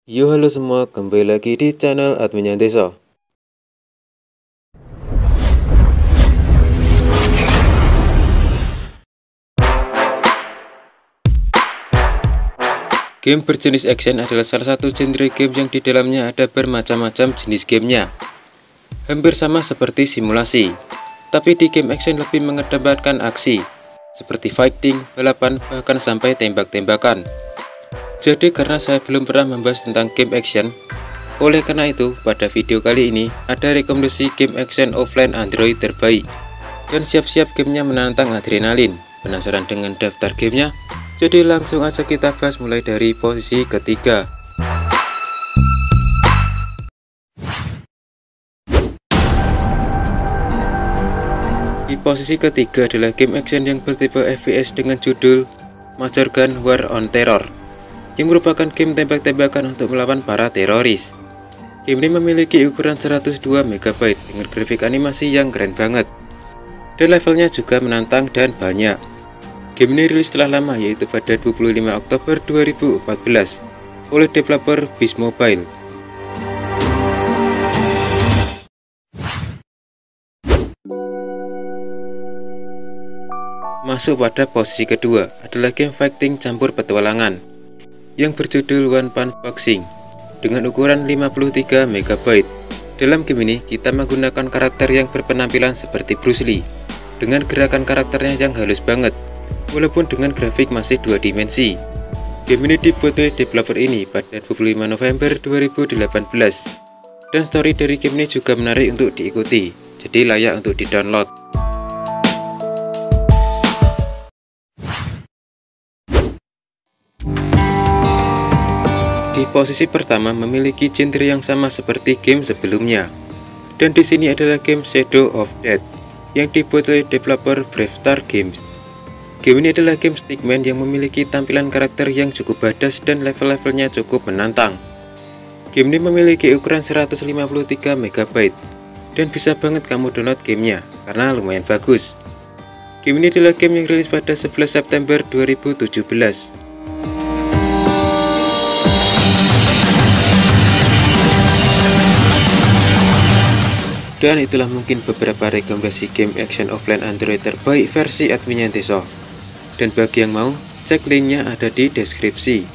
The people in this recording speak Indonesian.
Yo halo semua, kembali lagi di channel Admin Yanteso. Game berjenis action adalah salah satu genre game yang di dalamnya ada bermacam-macam jenis gamenya. Hampir sama seperti simulasi, tapi di game action lebih mengedepankan aksi, seperti fighting, balapan, bahkan sampai tembak-tembakan. Jadi karena saya belum pernah membahas tentang game action, oleh karena itu pada video kali ini ada rekomendasi game action offline Android terbaik. Dan siap-siap gamenya menantang adrenalin. Penasaran dengan daftar gamenya? Jadi langsung aja kita bahas mulai dari posisi ketiga. Di posisi ketiga adalah game action yang bertipe FPS dengan judul Major Gun War on Terror, yang merupakan game tembak-tembakan untuk melawan para teroris. Game ini memiliki ukuran 102 MB dengan grafik animasi yang keren banget, dan levelnya juga menantang dan banyak. Game ini rilis setelah lama, yaitu pada 25 Oktober 2014 oleh developer Beast Mobile. Masuk pada posisi kedua adalah game fighting campur petualangan yang berjudul One Punch Boxing dengan ukuran 53 MB. Dalam game ini kita menggunakan karakter yang berpenampilan seperti Bruce Lee dengan gerakan karakternya yang halus banget, walaupun dengan grafik masih 2 dimensi. Game ini dibuat oleh developer ini pada 25 November 2018, dan story dari game ini juga menarik untuk diikuti, jadi layak untuk di-download. Di posisi pertama memiliki genre yang sama seperti game sebelumnya, dan di sini adalah game Shadow of Death yang dibuat oleh developer Brave Star Games. Game ini adalah game stickman yang memiliki tampilan karakter yang cukup badass dan level-levelnya cukup menantang. Game ini memiliki ukuran 153 MB dan bisa banget kamu download gamenya karena lumayan bagus. Game ini adalah game yang rilis pada 11 September 2017. Dan itulah mungkin beberapa rekomendasi game action offline Android terbaik versi Admin Yanteso. Dan bagi yang mau, cek linknya ada di deskripsi.